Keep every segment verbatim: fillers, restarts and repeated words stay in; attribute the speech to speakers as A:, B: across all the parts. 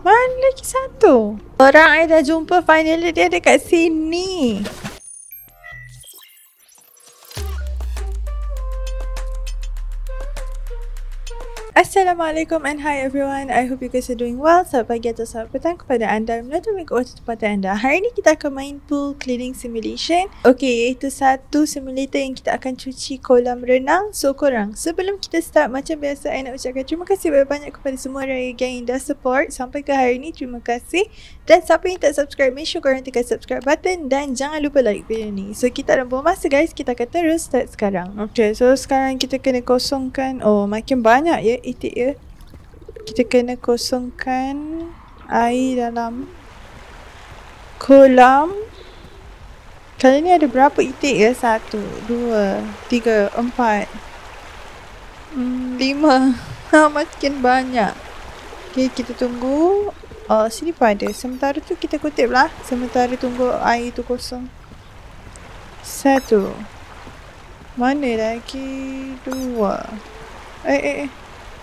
A: Mana lagi satu? Orang I dah jumpa finally dia dekat sini. Assalamualaikum and hi everyone. I hope you guys are doing well. Selamat pagi atau selamat petang kepada anda melalui mengikut waktu tempatan anda. Hari ini kita akan main pool cleaning simulation. Okay, iaitu satu simulator yang kita akan cuci kolam renang. So korang, sebelum kita start, macam biasa I nak ucapkan terima kasih banyak-banyak kepada semua raya gang yang dah support sampai ke hari ini. Terima kasih. Dan siapa yang tak subscribe, make sure korang tekan subscribe button dan jangan lupa like video ni. So kita tak buang masa guys, kita akan terus start sekarang. Okay, so sekarang kita kena kosongkan. Oh, makin banyak ya itik ya. Kita kena kosongkan air dalam kolam. Kali ni ada berapa itik ya? Satu, dua, tiga, empat, hmm, lima. Ha, makin banyak. Okay, kita tunggu. Oh, sini pun ada. Sementara tu kita kutip lah. Sementara tunggu air tu kosong. Satu. Mana lagi? Dua. Eh, eh, eh.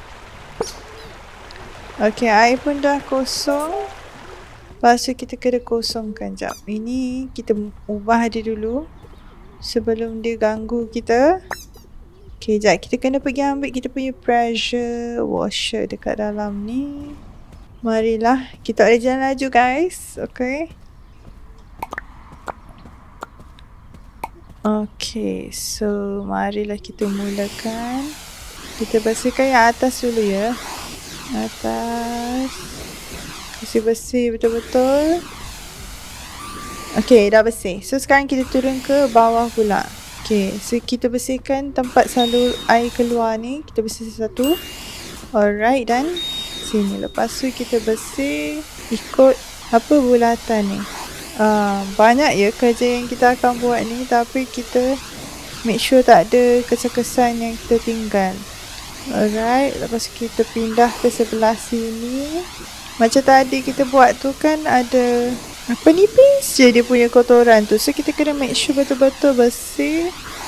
A: Okay, air pun dah kosong. Lepas tu kita kena kosongkan. Sekejap. Ini kita ubah dia dulu. Sebelum dia ganggu kita. Okay, sekejap. Kita kena pergi ambil kita punya pressure washer dekat dalam ni. Marilah. Kita boleh jalan laju guys. Okay. Okay. So, marilah kita mulakan. Kita bersihkan yang atas dulu ya. Atas. Bersih-bersih betul-betul. Okay, dah bersih. So, sekarang kita turun ke bawah pula. Okay, so kita bersihkan tempat salur air keluar ni. Kita bersih satu. Alright, dan sini. Lepas tu kita bersih ikut apa bulatan ni. Uh, banyak ya kerja yang kita akan buat ni. Tapi kita make sure tak ada kesan-kesan yang kita tinggal. Alright, lepas kita pindah ke sebelah sini. Macam tadi kita buat tu kan ada apa nipis je dia punya kotoran tu. So kita kena make sure betul-betul bersih.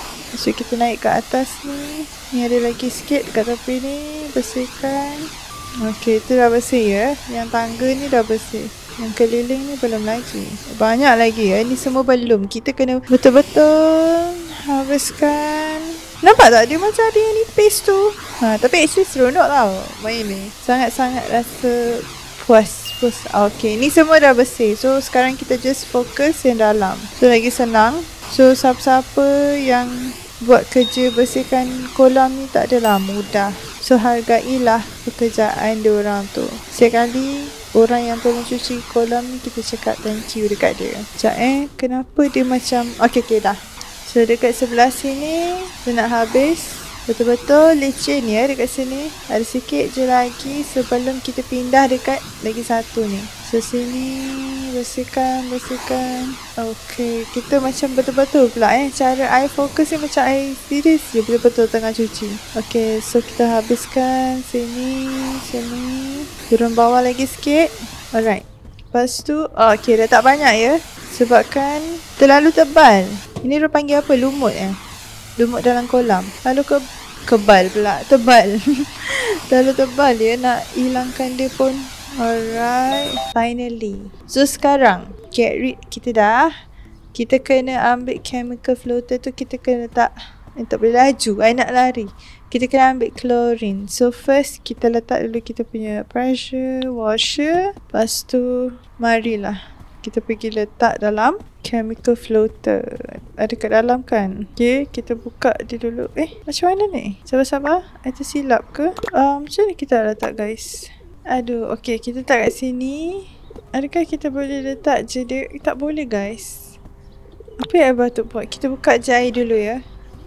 A: So kita naik ke atas ni. Ni ada lagi sikit kat tepi ni. Bersihkan. Okay, tu dah bersih ya. Yang tangga ni dah bersih. Yang keliling ni belum lagi. Banyak lagi ya. Ni semua belum. Kita kena betul-betul habiskan. Nampak tak? Dia macam ada yang nipis tu. Ha, tapi actually seronok tau main ni. Sangat-sangat rasa puas. puas. Okay, ni semua dah bersih. So sekarang kita just fokus yang dalam. So lagi senang. So siapa-siapa yang buat kerja bersihkan kolam ni tak adalah mudah. So hargailah pekerjaan diorang tu. Sekali orang yang tolong cuci kolam ni kita cakap thank you dekat dia. Sekejap eh, kenapa dia macam okay, okay dah. So dekat sebelah sini dia nak habis. Betul-betul leceh ni ya dekat sini. Ada sikit je lagi sebelum kita pindah dekat lagi satu ni. So sini bersihkan, bersihkan. Okay, kita macam betul-betul pula eh. Cara I fokus ni macam I serius je betul-betul tengah cuci. Okay, so kita habiskan sini, sini. Turun bawah lagi sikit. Alright. Lepas tu, oh, okay dah tak banyak ya. Sebabkan terlalu tebal. Ini dia panggil apa? Lumut eh? Lumut dalam kolam. Lalu ke kebal pula. Tebal. Terlalu tebal dia. Nak hilangkan dia pun. Alright. Finally. So sekarang, get rid kita dah. Kita kena ambil chemical floater tu. Kita kena tak. Eh, tak boleh laju. I nak lari. Kita kena ambil chlorine. So first, kita letak dulu kita punya pressure washer. Lepas tu, marilah kita pergi letak dalam chemical floater. Ada kat dalam kan? Okay, kita buka dia dulu. Eh, macam mana ni? Sabar-sabar. I tersilap ke? Um, macam mana kita letak guys? Aduh, okay. Kita letak kat sini. Adakah kita boleh letak je dia? Eh, tak boleh guys. Apa yang I patut buat? Kita buka je air dulu ya.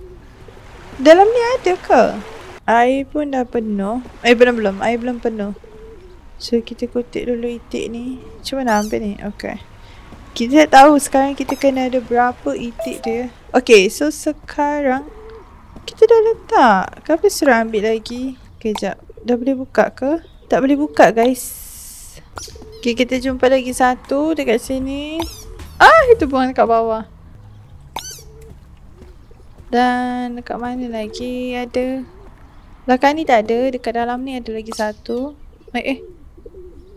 A: Dalam ni ada ke? Air pun dah penuh. Eh, belum-belum. Air belum penuh. So, kita kutip dulu itik ni. Macam mana ambil ni? Okay. Kita tak tahu sekarang kita kena ada berapa itik dia. Okay, so sekarang kita dah letak. Kenapa suruh ambil lagi? Okay, sekejap. Dah boleh buka ke? Tak boleh buka guys. Okay, kita jumpa lagi satu dekat sini. Ah, itu buang dekat bawah. Dan dekat mana lagi ada? Belakang ni tak ada. Dekat dalam ni ada lagi satu. Eh, eh.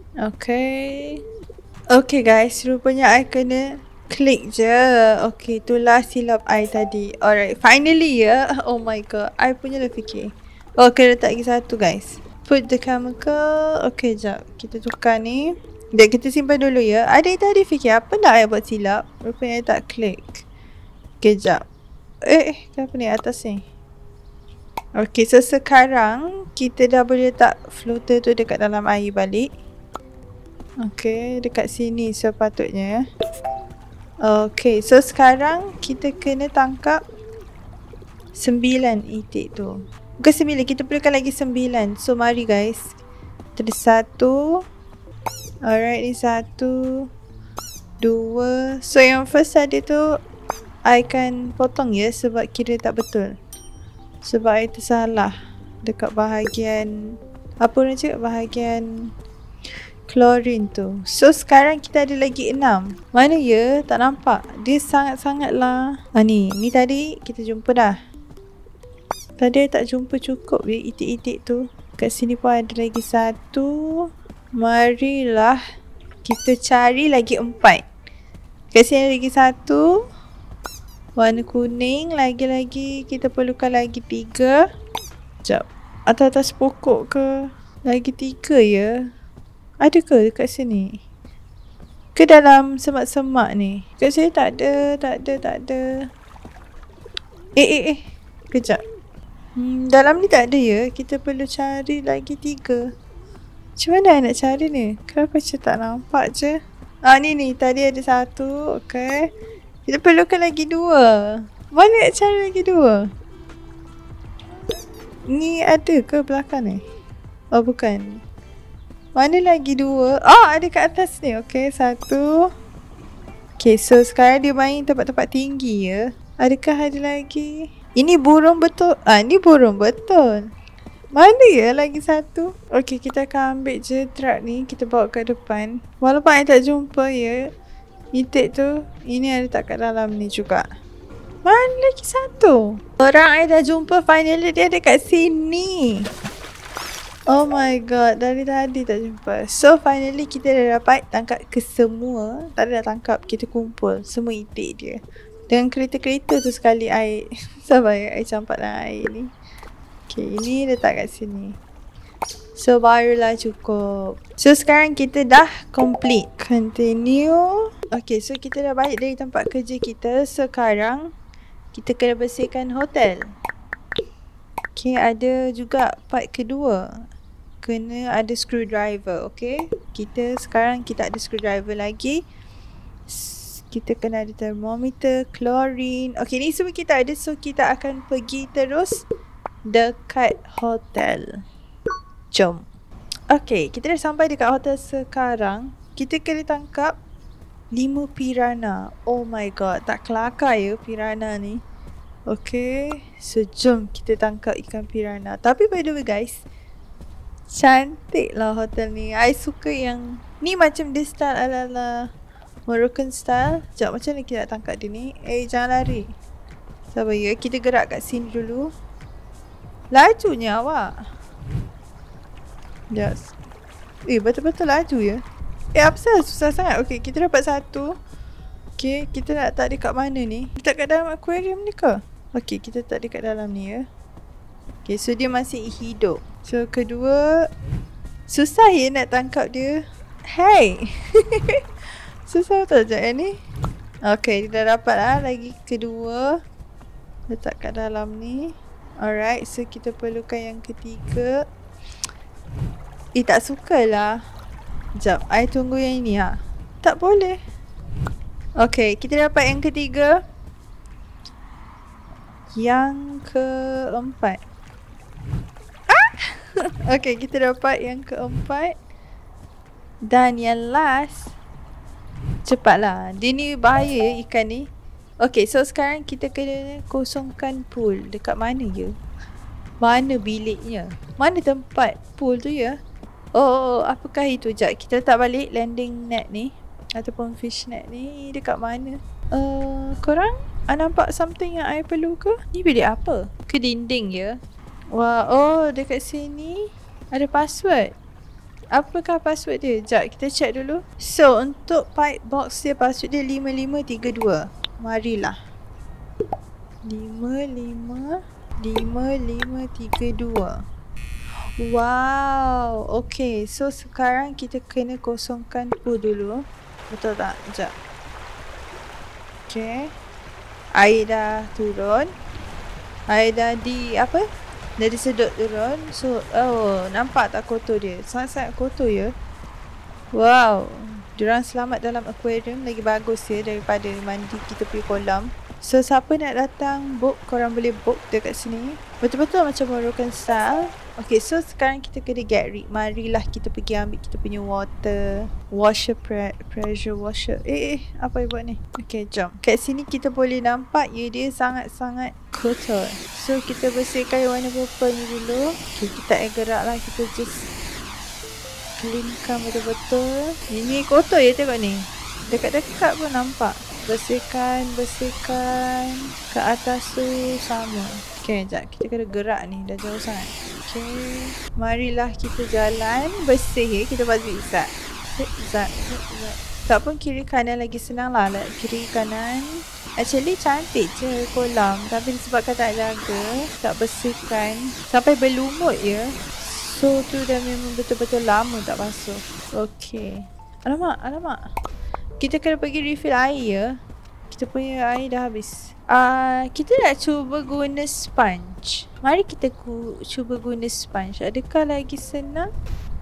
A: Okay. Okay guys, rupanya I kena klik je. Okay, itulah silap I tadi. Alright, finally ya. Oh my god, I punya dah fikir. Oh, kena letak lagi satu guys. Put the chemical. Okay, jap. Kita tukar ni. Sekejap, kita simpan dulu ya. Adik tadi fikir apa nak I buat silap. Rupanya I tak klik. Okay, jap. Eh, eh, kenapa ni atas ni? Okay, so sekarang kita dah boleh letak floater tu dekat dalam air balik. Okay, dekat sini sepatutnya. Okay, so sekarang kita kena tangkap sembilan itik tu. Bukan sembilan, kita perlukan lagi sembilan. So mari guys. Ada satu. Alright, ni satu. Dua. So yang first tadi tu I akan potong ya sebab kira tak betul. Sebab I tersalah dekat bahagian apa orang cakap, bahagian klorin tu. So sekarang kita ada lagi enam. Mana ya? Tak nampak. Dia sangat-sangatlah. Ah ni, ni tadi kita jumpa dah. Tadi I tak jumpa cukup ya itik-itik tu. Kat sini pun ada lagi satu. Marilah kita cari lagi empat. Kat sini ada lagi satu. Warna kuning. Lagi-lagi kita perlukan lagi tiga. Sekejap. Atas-atas pokok ke? Lagi tiga ya. Ada ke dekat sini? Ke dalam semak-semak ni? Kat sini tak ada, tak ada, tak ada. Eh, eh, eh. Kejap. Hmm, dalam ni tak ada ya. Kita perlu cari lagi tiga. Macam mana nak cari ni? Kenapa macam tak nampak je? Ah, ni ni. Tadi ada satu. Okay. Kita perlukan lagi dua. Mana nak cari lagi dua? Ni ada ke belakang ni? Oh, bukan. Mana lagi dua? Oh, ada kat atas ni. Okay, satu. Okay, so sekarang dia main tempat-tempat tinggi ya. Adakah ada lagi? Ini burung betul. Ah, ni burung betul. Mana ya lagi satu? Okay, kita akan ambil je truck ni. Kita bawa ke depan. Walaupun I tak jumpa ya itik tu. Ini ada tak kat dalam ni juga. Mana lagi satu? Orang I dah jumpa. Finally dia ada kat sini. Oh my god, dari tadi tak jumpa. So finally kita dah dapat tangkap kesemua. Tadi dah tangkap, kita kumpul semua itik dia. Dengan kereta-kereta tu sekali I sabar ya, I campak dalam air ni. Okay, ini letak kat sini. So barulah cukup. So sekarang kita dah complete. Continue. Okay, so kita dah balik dari tempat kerja kita. Sekarang kita kena bersihkan hotel. Okay, ada juga part kedua. Kena ada screwdriver, okay. Kita sekarang kita ada screwdriver lagi. Kita kena ada thermometer, klorin. Okay, ni semua kita ada. So kita akan pergi terus dekat hotel. Jom. Okay, kita dah sampai dekat hotel sekarang. Kita kena tangkap lima piranha. Oh my god, tak kelakar ya piranha ni. Okay, so jom kita tangkap ikan piranha. Tapi by the way guys, cantik lah hotel ni. I suka yang ni, macam dia style ala-ala Moroccan style. Sekejap, macam mana kita nak tangkap dia ni? Eh, jangan lari. Sabar ya, kita gerak kat sini dulu. Lajunya awak. Yes. Eh, betul-betul laju ya. Eh, apa salah susah sangat. Okay, kita dapat satu. Okay, kita nak letak dekat mana ni? Letak kat dalam aquarium ni ke? Okay, kita letak dekat dalam ni ya. Okay, so dia masih hidup. So kedua, susah ya nak tangkap dia. Hey. Susah betul je ni. Okay, dah dapat lah lagi kedua. Letak kat dalam ni. Alright, so kita perlukan yang ketiga. Eh, tak sukalah. Sekejap, I tunggu yang ini ha. Tak boleh. Okay, kita dapat yang ketiga. Yang keempat. Okay, kita dapat yang keempat. Dan yang last. Cepatlah. Dia ni bahaya ikan ni. Okay, so sekarang kita kena kosongkan pool. Dekat mana ya? Mana biliknya? Mana tempat pool tu ya? Oh, apakah itu? Sekejap, kita letak balik landing net ni. Ataupun fish net ni. Dekat mana? Uh, korang? I nampak something yang I perlu ke? Ni bilik apa? Ke dinding ya? Wah, oh dekat sini ada password. apakah password dia? Sekejap, kita check dulu. So, untuk pipe box dia, password dia lima lima tiga dua. Marilah. lima lima lima lima tiga dua. Wow. Okay, so sekarang kita kena kosongkan pool dulu. Betul tak? Sekejap. Okay. Air dah turun. Air dah di apa? Dah disedut turun. So, oh, nampak tak kotor dia? Sangat-sangat kotor ya. Wow. Diorang selamat dalam aquarium. Lagi bagus ya daripada mandi kita pergi kolam. So, siapa nak datang book, korang boleh book dekat sini. Betul-betul macam Moroccan style. Okay, so sekarang kita kena get rid. Marilah kita pergi ambil kita punya water washer, pre pressure washer. Eh, eh, apa yang buat ni? Okay, jom. Kat sini kita boleh nampak ya, dia sangat-sangat kotor. So, kita bersihkan yang warna purple ni dulu. Okay, kita air gerak lah. Kita just cleankan betul-betul. Ini kotor ya, tengok ni. Dekat-dekat pun nampak. Bersihkan, bersihkan. Ke atas tu sama. Okay, sekejap. Kita kena gerak ni. Dah jauh sangat. Okay. Marilah kita jalan. Bersih ya. Kita buat zigzag. Zigzag, zigzag. Tak pun kiri kanan lagi senang lah. Kiri kanan. Actually cantik je kolam. Tapi disebabkan tak jaga, tak bersihkan, sampai berlumut ya. So tu dah memang betul-betul lama tak basuh. Okay. Alamak, alamak. Kita kena pergi refill air ya. Kita punya air dah habis. Uh, kita nak cuba guna sponge. Mari kita ku cuba guna sponge. Adakah lagi senang?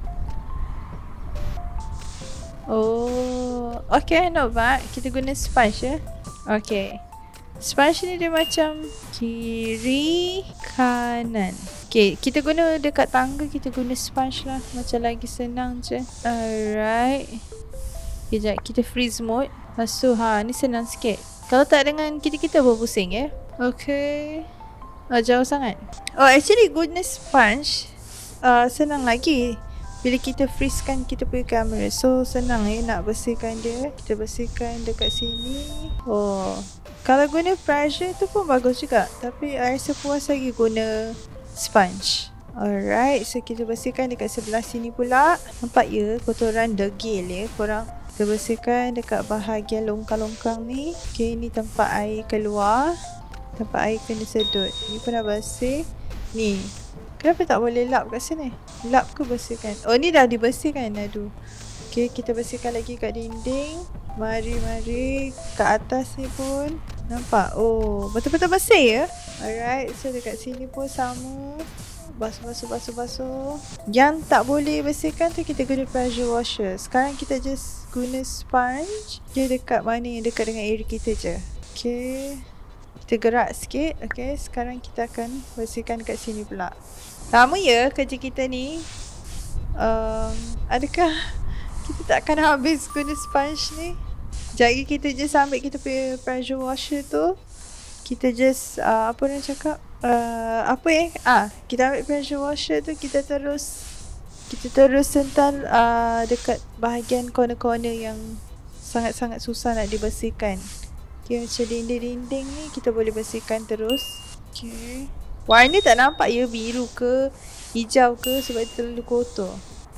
A: Oh, okay, not bad. Kita guna sponge ya. Okay. Sponge ni dia macam kiri kanan. Okay, kita guna dekat tangga, kita guna sponge lah. Macam lagi senang je. Alright. Sekejap, kita freeze mode. Lepas tu, ha, ni senang sikit. Kalau tak dengan kita-kita berpusing ya. Okay. Oh, jauh sangat. Oh, actually guna sponge uh, senang lagi bila kita freezekan kita punya kamera. So, senang ya nak bersihkan dia. Kita bersihkan dekat sini. Oh, kalau guna pressure tu pun bagus juga. Tapi I rasa puas lagi guna sponge. Alright, so kita bersihkan dekat sebelah sini pula. Nampak ya kotoran degil ya korang. Kita bersihkan dekat bahagian longkang-longkang ni. Okay, ni tempat air keluar. Tempat air kena sedut. Ni pun dah bersih. Ni, kenapa tak boleh lap kat sini? Lap ke bersihkan? Oh, ni dah dibersihkan. Aduh. Okay, kita bersihkan lagi kat dinding. Mari-mari. Kat atas ni pun nampak. Oh, betul-betul bersih ya. Alright, so dekat sini pun sama. Basuh, basuh, basuh, basuh. Yang tak boleh bersihkan tu kita guna pressure washer. Sekarang kita just guna sponge. Dia dekat mana yang dekat dengan area kita je. Okay. Kita gerak sikit. Okay, sekarang kita akan bersihkan dekat sini pula. Lama ya kerja kita ni. Um, adakah kita takkan habis guna sponge ni? Jadi kita just ambil kita punya pressure washer tu. Kita just uh, apa orang cakap? Uh, apa eh? Ah, kita ambil pressure washer tu, kita terus kita terus sental uh, dekat bahagian corner-corner yang sangat-sangat susah nak dibersihkan. Okay, macam dinding-dinding ni kita boleh bersihkan terus. Okay. Warna tak nampak ya, biru ke hijau ke sebab dia terlalu kotor.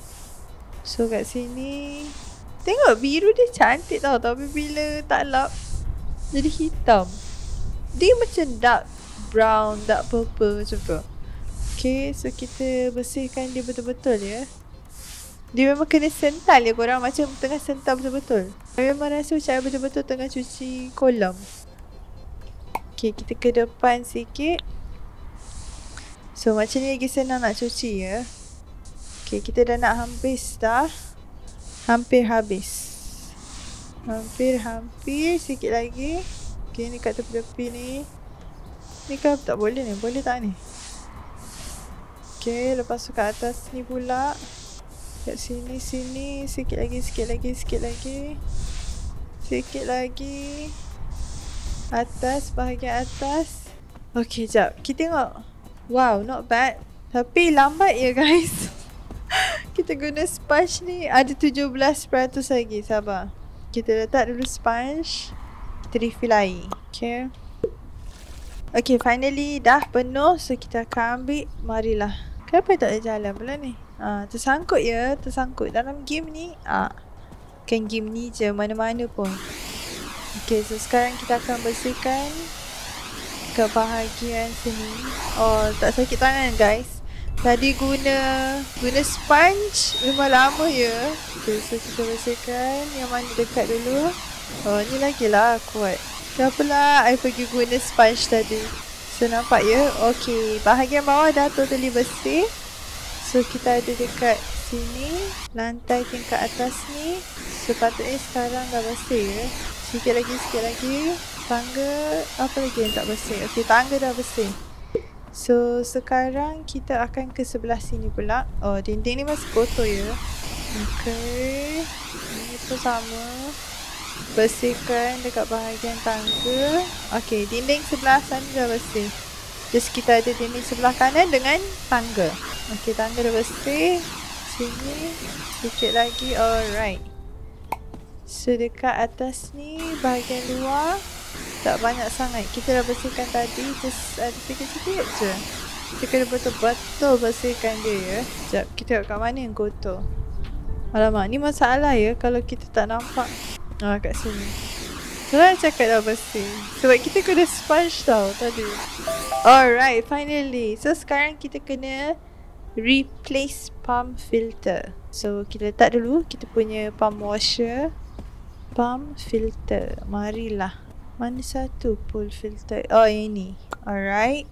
A: So kat sini tengok biru dia cantik tau, tapi bila tak lap jadi hitam. Dia macam dark brown, dark purple macam tu. Okay, so kita bersihkan dia betul-betul ya. Dia memang kena sental ya korang, macam tengah sental betul-betul. Memang rasa macam betul-betul tengah cuci kolam. Okay, kita ke depan sikit. So macam ni lagi senang nak cuci ya. Okay, kita dah nak habis dah. Hampir habis. Hampir-hampir sikit lagi. Okay, ni kat tepi-tepi ni. Ni kan tak boleh ni, boleh tak ni? Okay, lepas tu kat atas ni pula. Kat sini, sini. Sikit lagi, sikit lagi, sikit lagi. Sikit lagi. Atas, bahagian atas. Okay, jap. Kita tengok. Wow, not bad. Tapi lambat ya guys. Kita guna sponge ni. Ada tujuh belas peratus lagi, sabar. Kita letak dulu sponge. Kita refill air. Okay. Okay, finally dah penuh. So kita akan ambil. Marilah. Kenapa tak ada jalan pula ni? Uh, tersangkut ya, tersangkut dalam game ni. Ah, uh, Bukan game ni je, mana-mana pun. Okay, so sekarang kita akan bersihkan ke bahagian sini. Oh, tak sakit tangan guys. Tadi guna guna sponge memang lama ya. Okay, so kita bersihkan yang mana dekat dulu. Oh, ni lagi lah kuat. Kenapa I pergi guna sponge tadi? So nampak ya. Okay, bahagian bawah dah totally bersih. So kita ada dekat sini, lantai tingkat atas ni sepatutnya sekarang dah bersih ya. Sikit lagi, sikit lagi. Tangga, apa lagi yang tak bersih? Okay, tangga dah bersih. So sekarang kita akan ke sebelah sini pula. Oh, dinding ni masih kotor ya. Okay, ini pun sama. Bersihkan dekat bahagian tangga. Okay, dinding sebelah sana dah bersih. Just kita ada dinding sebelah kanan dengan tangga. Okay, tangga dah bersih. Sini sikit lagi. Alright. So dekat atas ni bahagian luar tak banyak sangat. Kita dah bersihkan tadi. Just ada sikit-sikit je. Kita kena betul-betul bersihkan dia ya. Sekejap, kita tengok kat mana yang kotor. Alamak, ni masalah ya kalau kita tak nampak. Ah, kat sini. Jangan cakap dah bersih. Sebab kita kena sponge tau tadi. Alright, finally. So sekarang kita kena replace pump filter. So kita letak dulu kita punya pump washer. Pump filter. Marilah. Mana satu pull filter? Oh, yang ni. Alright.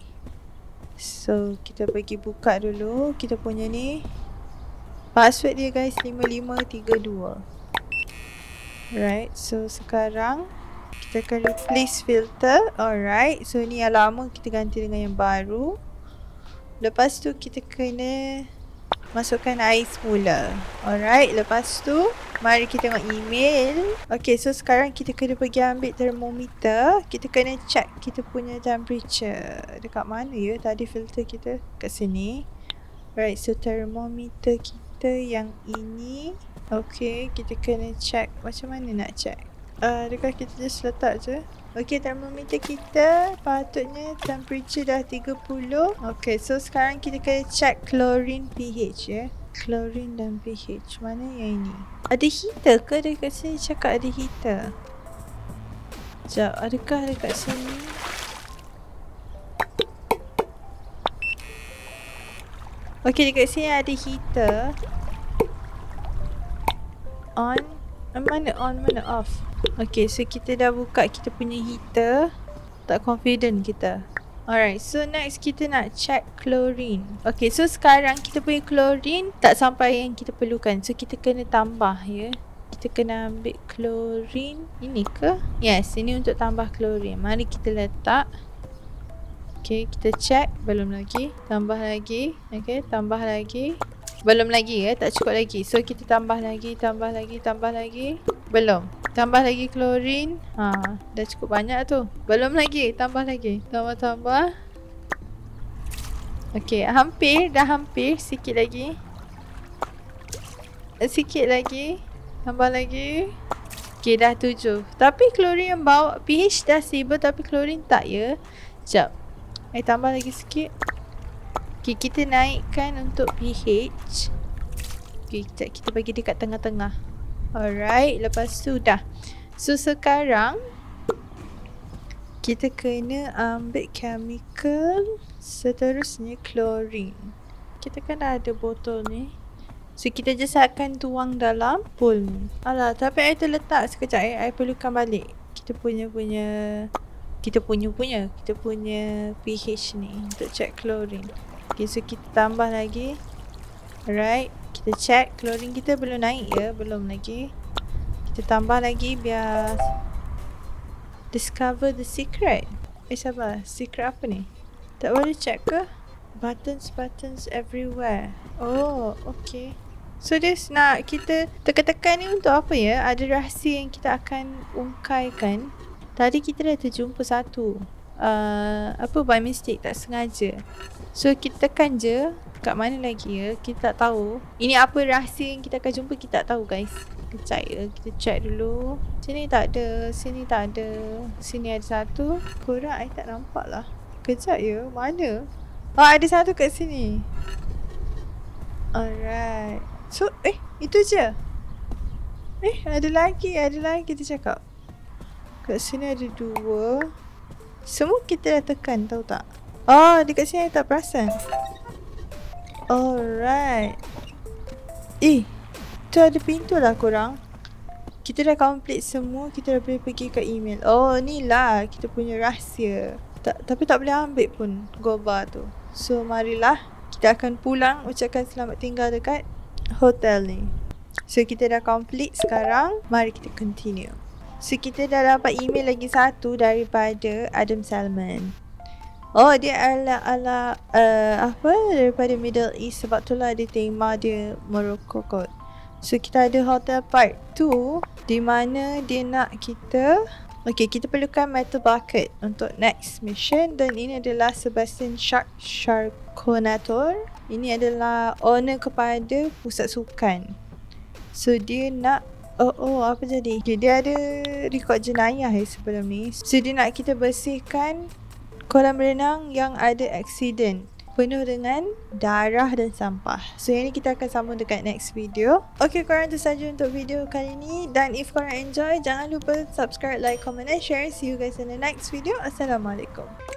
A: So kita pergi buka dulu kita punya ni. Password dia guys lima lima tiga dua. Alright. So sekarang kita akan replace filter. Alright. So ni yang lama kita ganti dengan yang baru. Lepas tu kita kena masukkan air semula. Alright, lepas tu mari kita tengok email. Okay, so sekarang kita kena pergi ambil thermometer. Kita kena check kita punya temperature. Dekat mana ya tadi filter kita? Kat sini. Alright, so thermometer kita yang ini. Okay, kita kena check. Macam mana nak check? Uh, dekat kita just letak je. Okay, thermometer kita patutnya temperature dah tiga puluh. Okay, so sekarang kita kena check chlorine pH ya. Chlorine dan pH. Mana yang ini? Ada heater ke dekat sini? Cakap ada heater. Sekejap, adakah dekat sini? Okay, dekat sini ada heater. On. Mana on, mana off? Okay, so kita dah buka kita punya heater. Tak confident kita. Alright, so next kita nak check chlorine. Okay, so sekarang kita punya chlorine tak sampai yang kita perlukan. So kita kena tambah ya. Kita kena ambil chlorine. Ini ke? Yes, ini untuk tambah chlorine. Mari kita letak. Okay, kita check. Belum lagi. Tambah lagi. Okay, tambah lagi. Belum lagi ya, tak cukup lagi. So kita tambah lagi, tambah lagi, tambah lagi. Belum. Tambah lagi klorin. Ha, dah cukup banyak tu. Belum lagi, tambah lagi. Tambah-tambah. Okey, hampir, dah hampir. Sikit lagi. Sikit lagi. Tambah lagi. Okey, dah tujuh. Tapi klorin yang bawa pH dah stable tapi klorin tak ya. Sekejap. I tambah lagi sikit. Okay, kita naikkan untuk pH. Okay, sekejap kita bagi dekat tengah-tengah. Alright, lepas tu dah. So sekarang kita kena ambil chemical. Seterusnya chlorine. Kita kan dah ada botol ni. So kita just akan tuang dalam bowl ni. Alah, tapi I terletak sekejap eh. I perlukan balik kita punya punya Kita punya punya Kita punya pH ni untuk check chlorine. Okay, so kita tambah lagi. Alright, kita check chlorine kita belum naik ya, belum lagi. Kita tambah lagi biar discover the secret. Eh sabar, secret apa ni? Tak boleh check ke? Buttons, buttons everywhere. Oh, okay. So dia nak kita tekan-tekan ni untuk apa ya? Ada rahsia yang kita akan ungkaikan. Tadi kita dah terjumpa satu. Uh, apa by mistake, tak sengaja. So kita tekan je. Kat mana lagi ya, kita tak tahu. Ini apa rahsia yang kita akan jumpa, kita tak tahu guys. Kejap ya, kita check dulu. Sini tak ada, sini tak ada. Sini ada satu. Korang I tak nampak lah. Kejap ya, mana? Oh, ada satu kat sini. Alright. So, eh, itu je? Eh, ada lagi, ada lagi kita cakap. Kat sini ada dua. Semua kita dah tekan, tahu tak? Oh, dekat sini I tak perasan. Alright. Eh, tu ada pintu lah korang. Kita dah complete semua, kita dah boleh pergi ke email. Oh, ni lah kita punya rahsia. Tak, tapi tak boleh ambil pun goba tu. So, marilah kita akan pulang, ucapkan selamat tinggal dekat hotel ni. So, kita dah complete sekarang. Mari kita continue. So, kita dah dapat email lagi satu daripada Adam Salman. Oh, dia ala ala uh, apa daripada Middle East, sebab tu lah dia tema dia Morocco kot. So kita ada hotel part two di mana dia nak kita, okay, kita perlukan metal bucket untuk next mission, dan ini adalah Sebastian Shark Sharkonator. Ini adalah owner kepada pusat sukan. So dia nak, oh oh apa jadi? Okay, dia ada rekod jenayah eh sebelum ni. So dia nak kita bersihkan kolam renang yang ada aksiden penuh dengan darah dan sampah. So yang ni kita akan sambung dekat next video. Okay, korang, itu saja untuk video kali ni. Dan if korang enjoy, jangan lupa subscribe, like, comment and share. See you guys in the next video. Assalamualaikum.